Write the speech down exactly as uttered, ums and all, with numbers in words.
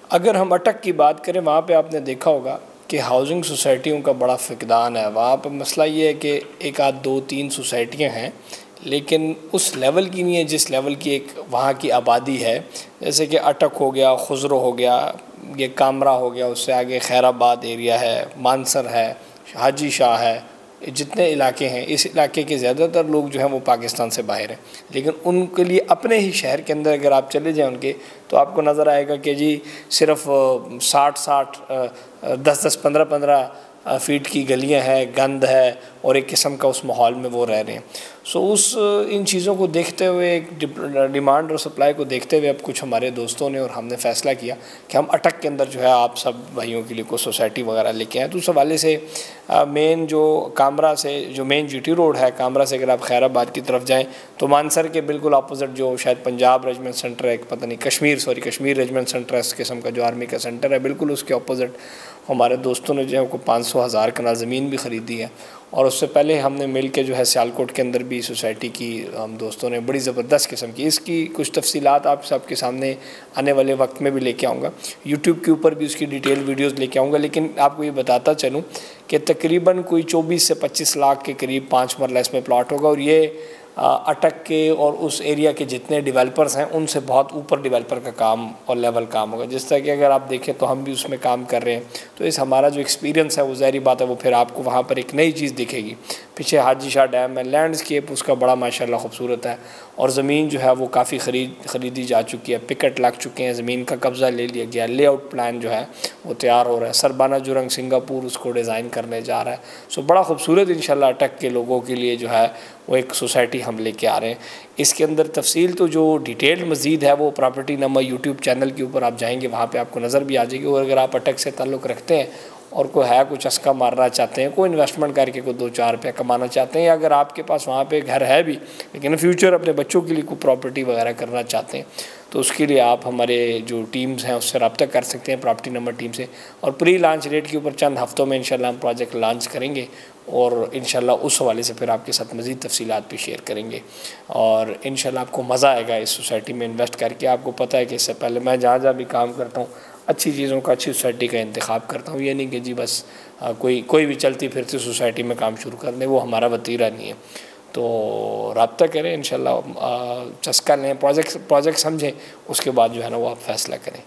अगर हम अटक की बात करें, वहाँ पे आपने देखा होगा कि हाउसिंग सोसाइटियों का बड़ा फ़क़दान है। वहाँ पर मसला ये है कि एक आध दो तीन सोसाइटियाँ हैं, लेकिन उस लेवल की नहीं है जिस लेवल की एक वहाँ की आबादी है। जैसे कि अटक हो गया, खुजरो हो गया, ये कामरा हो गया, उससे आगे खैराबाद एरिया है, मानसर है, हाजी शाह है, जितने इलाके हैं, इस इलाके के ज़्यादातर लोग जो हैं वो पाकिस्तान से बाहर हैं। लेकिन उनके लिए अपने ही शहर के अंदर अगर आप चले जाएँ उनके, तो आपको नज़र आएगा कि जी सिर्फ साठ साठ दस दस पंद्रह पंद्रह फ़ीट की गलियां हैं, गंद है, और एक किस्म का उस माहौल में वो रह रहे हैं। सो उस इन चीज़ों को देखते हुए, एक डिमांड और सप्लाई को देखते हुए, अब कुछ हमारे दोस्तों ने और हमने फ़ैसला किया कि हम अटक के अंदर जो है आप सब भाइयों के लिए कोई सोसाइटी वगैरह लेके आए। तो उस हवाले से मेन जो कामरा से, जो मेन जी टी रोड है, कामरा से अगर आप खैराबाद की तरफ जाएँ तो मानसर के बिल्कुल अपोजिट जो शायद पंजाब रेजिमेंट सेंटर है, पता नहीं Kashmir sorry Kashmir regiment centre है, इस किस्म का जो आर्मी का सेंटर है, बिल्कुल उसके अपोजिट हमारे दोस्तों ने जो है को पाँच सौ हज़ार कनाल ज़मीन भी ख़रीदी है। और उससे पहले हमने मिल के जो है सियालकोट के अंदर भी सोसाइटी की हम दोस्तों ने बड़ी ज़बरदस्त किस्म की, इसकी कुछ तफसीलात आप सबके सामने आने वाले वक्त में भी लेके आऊँगा। यूट्यूब के ऊपर भी उसकी डिटेल वीडियोज़ लेके आऊँगा। लेकिन आपको ये बताता चलूँ कि तकरीबन कोई चौबीस से पच्चीस लाख के करीब पाँच मरला इसमें प्लाट होगा। और ये अटक के और उस एरिया के जितने डेवलपर्स हैं उनसे बहुत ऊपर डेवलपर का काम और लेवल काम होगा। जिस तरह कि अगर आप देखें तो हम भी उसमें काम कर रहे हैं, तो इस हमारा जो एक्सपीरियंस है वो ज़ाहिर बात है वो फिर आपको वहाँ पर एक नई चीज़ दिखेगी। पीछे हाजी शाह डैम है, लैंडस्केप उसका बड़ा माशाल्लाह खूबसूरत है, और ज़मीन जो है वो काफ़ी ख़रीद ख़रीदी जा चुकी है, पिकट लग चुके हैं, ज़मीन का कब्ज़ा ले लिया गया, लेआउट प्लान जो है वो तैयार हो रहा है। सरबाना जुरंग सिंगापुर उसको डिज़ाइन करने जा रहा है। सो बड़ा खूबसूरत इंशाल्लाह अटक के लोगों के लिए जो है वो एक सोसाइटी हम लेके आ रहे हैं। इसके अंदर तफसील तो जो डिटेल मज़ीद है वो प्रॉपर्टी नंबर यूट्यूब चैनल के ऊपर आप जाएंगे, वहाँ पे आपको नज़र भी आ जाएगी। और अगर आप अटक से ताल्लुक़ रखते हैं और कोई है कुछ चस्का मारना चाहते हैं, कोई इन्वेस्टमेंट करके कोई दो चार रुपया कमाना चाहते हैं, या अगर आपके पास वहाँ पे घर है भी लेकिन फ्यूचर अपने बच्चों के लिए कोई प्रॉपर्टी वगैरह करना चाहते हैं, तो उसके लिए आप हमारे जो टीम्स हैं उससे रब्ता कर सकते हैं, प्रॉपर्टी नंबर टीम से। और प्री लॉन्च रेट के ऊपर चंद हफ्तों में इंशाल्लाह हम प्रोजेक्ट लॉन्च करेंगे, और इंशाल्लाह उस हवाले से फिर आपके साथ मज़ीद तफसीलात भी शेयर करेंगे। और इंशाल्लाह आपको मज़ा आएगा इस सोसाइटी में इन्वेस्ट करके। आपको पता है कि इससे पहले मैं जहाँ जहाँ भी काम करता हूँ अच्छी चीज़ों का, अच्छी सोसाइटी का इंतखाब करता हूँ। ये नहीं कि जी बस आ, कोई कोई भी चलती फिरती सोसाइटी में काम शुरू कर दें, वो हमारा वतीरा नहीं है। तो रब्ता करें इंशाल्लाह, चस्का लें, प्रोजेक्ट प्रोजेक्ट समझें, उसके बाद जो है ना वो आप फ़ैसला करें।